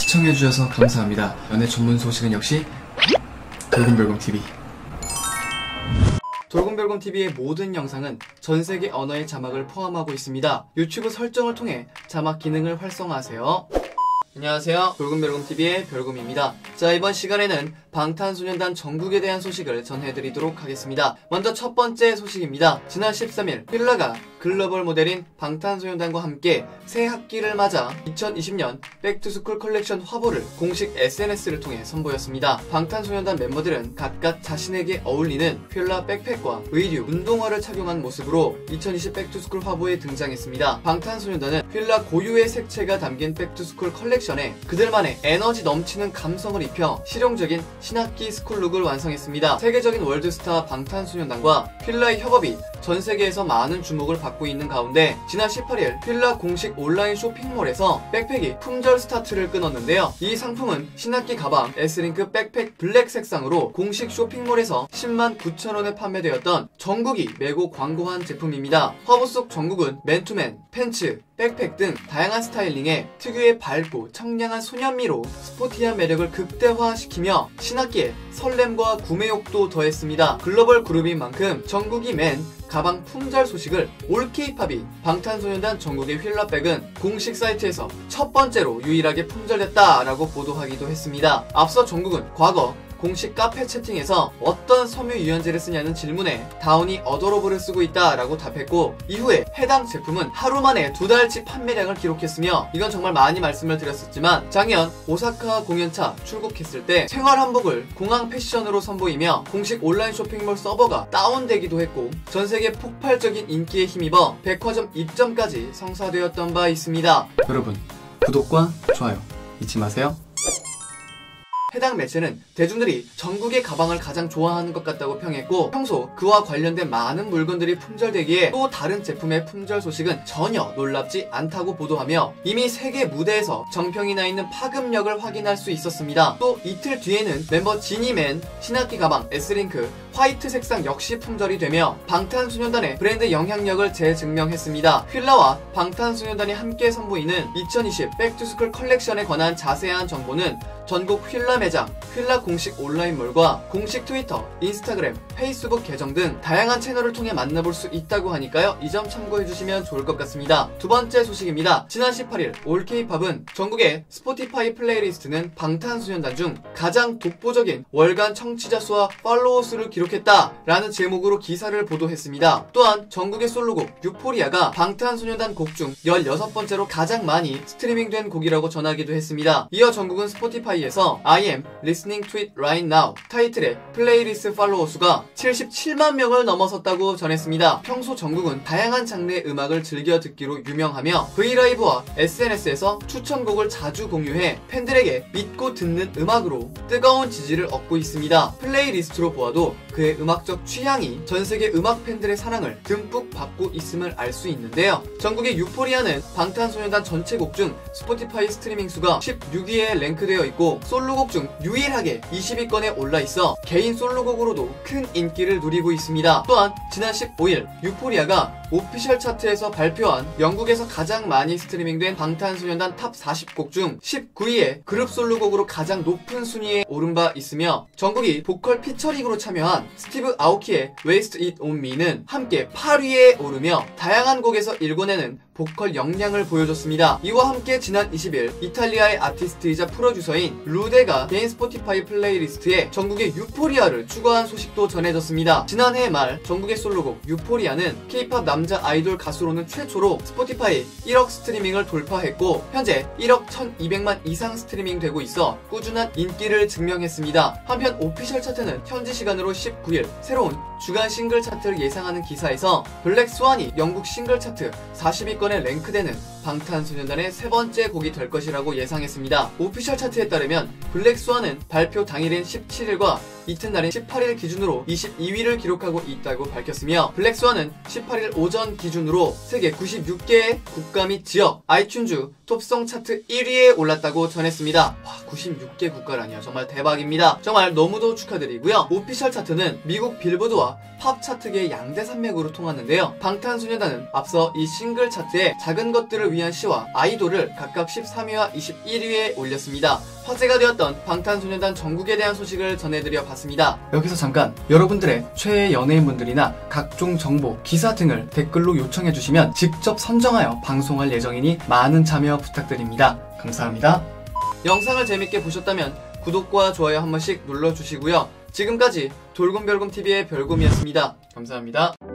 시청해주셔서 감사합니다. 연애 전문 소식은 역시 돌곰별곰TV. 돌곰별곰TV의 모든 영상은 전세계 언어의 자막을 포함하고 있습니다. 유튜브 설정을 통해 자막 기능을 활성화하세요. 안녕하세요, 돌곰별곰TV의 별곰입니다. 자, 이번 시간에는 방탄소년단 정국에 대한 소식을 전해드리도록 하겠습니다. 먼저 첫 번째 소식입니다. 지난 13일 필라가 글로벌 모델인 방탄소년단과 함께 새 학기를 맞아 2020년 백투스쿨 컬렉션 화보를 공식 SNS를 통해 선보였습니다. 방탄소년단 멤버들은 각각 자신에게 어울리는 필라 백팩과 의류, 운동화를 착용한 모습으로 2020 백투스쿨 화보에 등장했습니다. 방탄소년단은 필라 고유의 색채가 담긴 백투스쿨 컬렉션에 그들만의 에너지 넘치는 감성을 입혀 실용적인 신학기 스쿨룩을 완성했습니다. 세계적인 월드스타 방탄소년단과 필라의 협업이 전 세계에서 많은 주목을 받고 있는 가운데 지난 18일 필라 공식 온라인 쇼핑몰에서 백팩이 품절 스타트를 끊었는데요. 이 상품은 신학기 가방 S링크 백팩 블랙 색상으로 공식 쇼핑몰에서 109,000원에 판매되었던 정국이 메고 광고한 제품입니다. 화보 속 정국은 맨투맨, 팬츠, 백팩 등 다양한 스타일링에 특유의 밝고 청량한 소년미로 스포티한 매력을 극대화시키며 신학기에 설렘과 구매욕도 더했습니다. 글로벌 그룹인 만큼 정국이 맨 가방 품절 소식을 올 K-팝이 방탄소년단 정국의 휠라백은 공식 사이트에서 첫 번째로 유일하게 품절됐다라고 보도하기도 했습니다. 앞서 정국은 과거 공식 카페 채팅에서 어떤 섬유 유연제를 쓰냐는 질문에 다운이 어도러블을 쓰고 있다라고 답했고, 이후에 해당 제품은 하루 만에 2달치 판매량을 기록했으며, 이건 정말 많이 말씀을 드렸었지만 작년 오사카 공연차 출국했을 때 생활 한복을 공항 패션으로 선보이며 공식 온라인 쇼핑몰 서버가 다운되기도 했고 전세계 폭발적인 인기에 힘입어 백화점 입점까지 성사되었던 바 있습니다. 여러분, 구독과 좋아요 잊지 마세요. 해당 매체는 대중들이 정국의 가방을 가장 좋아하는 것 같다고 평했고, 평소 그와 관련된 많은 물건들이 품절되기에 또 다른 제품의 품절 소식은 전혀 놀랍지 않다고 보도하며 이미 세계 무대에서 정평이 나 있는 파급력을 확인할 수 있었습니다. 또 이틀 뒤에는 멤버 지니 맨 신학기 가방 S링크 화이트 색상 역시 품절이 되며 방탄소년단의 브랜드 영향력을 재증명했습니다. 휠라와 방탄소년단이 함께 선보이는 2020 백투스쿨 컬렉션에 관한 자세한 정보는 전국 휠라 매장, 휠라 공식 온라인몰과 공식 트위터, 인스타그램, 페이스북 계정 등 다양한 채널을 통해 만나볼 수 있다고 하니까요. 이 점 참고해주시면 좋을 것 같습니다. 두 번째 소식입니다. 지난 18일 올 K-팝은 전국의 스포티파이 플레이리스트는 방탄소년단 중 가장 독보적인 월간 청취자 수와 팔로워 수를 기록했다라는 제목으로 기사를 보도했습니다. 또한 전국의 솔로곡 유포리아가 방탄소년단 곡 중 16번째로 가장 많이 스트리밍된 곡이라고 전하기도 했습니다. 이어 전국은 스포티파이에서 I am listening to it right now 타이틀의 플레이리스트 팔로워 수가 77만 명을 넘어섰다고 전했습니다. 평소 전국은 다양한 장르의 음악을 즐겨 듣기로 유명하며 브이라이브와 SNS에서 추천곡을 자주 공유해 팬들에게 믿고 듣는 음악으로 뜨거운 지지를 얻고 있습니다. 플레이리스트로 보아도 그의 음악적 취향이 전세계 음악 팬들의 사랑을 듬뿍 받고 있음을 알 수 있는데요. 전국의 유포리아는 방탄소년단 전체 곡 중 스포티파이 스트리밍 수가 16위에 랭크되어 있고 솔로곡 중 유일하게 20위권에 올라있어 개인 솔로곡으로도 큰 인기를 누리고 있습니다. 또한 지난 15일 유포리아가 오피셜 차트에서 발표한 영국에서 가장 많이 스트리밍된 방탄소년단 탑 40곡 중 19위에 그룹 솔로곡으로 가장 높은 순위에 오른 바 있으며, 정국이 보컬 피처링으로 참여한 스티브 아오키의 Waste It On Me는 함께 8위에 오르며 다양한 곡에서 일궈내는 보컬 역량을 보여줬습니다. 이와 함께 지난 20일 이탈리아의 아티스트이자 프로듀서인 루데가 개인 스포티파이 플레이리스트에 전국의 유포리아를 추가한 소식도 전해졌습니다. 지난해 말 전국의 솔로곡 유포리아는 K-팝 남자 아이돌 가수로는 최초로 스포티파이 1억 스트리밍을 돌파했고 현재 1억 1200만 이상 스트리밍 되고 있어 꾸준한 인기를 증명했습니다. 한편 오피셜 차트는 현지 시간으로 19일 새로운 주간 싱글 차트를 예상하는 기사에서 블랙 스완이 영국 싱글 차트 40위권에 랭크되는 방탄소년단의 세 번째 곡이 될 것이라고 예상했습니다. 오피셜 차트에 따르면 블랙 스완은 발표 당일인 17일과 이튿날인 18일 기준으로 22위를 기록하고 있다고 밝혔으며, 블랙 스완은 18일 오전 기준으로 세계 96개의 국가 및 지역 아이튠즈 톱송 차트 1위에 올랐다고 전했습니다. 와, 96개 국가라니요. 정말 대박입니다. 정말 너무도 축하드리고요. 오피셜 차트는 미국 빌보드와 팝 차트계의 양대 산맥으로 통하는데요. 방탄소년단은 앞서 이 싱글 차트에 작은 것들을 연예인들을 위한 시와 아이돌을 각각 13위와 21위에 올렸습니다. 화제가 되었던 방탄소년단 정국에 대한 소식을 전해드려 봤습니다. 여기서 잠깐 여러분들의 최애 연예인분들이나 각종 정보, 기사 등을 댓글로 요청해 주시면 직접 선정하여 방송할 예정이니 많은 참여 부탁드립니다. 감사합니다. 영상을 재밌게 보셨다면 구독과 좋아요 한 번씩 눌러주시고요. 지금까지 돌곰별곰TV의 별곰이었습니다. 감사합니다.